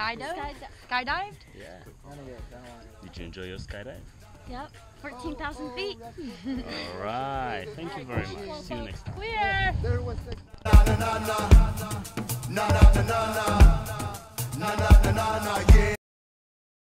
skydived. Yeah. Did you enjoy your skydive? Yep, 14,000 feet. All right. Thank you very much. See you next time. Clear. Na na na na na na na na na na na na na, yeah.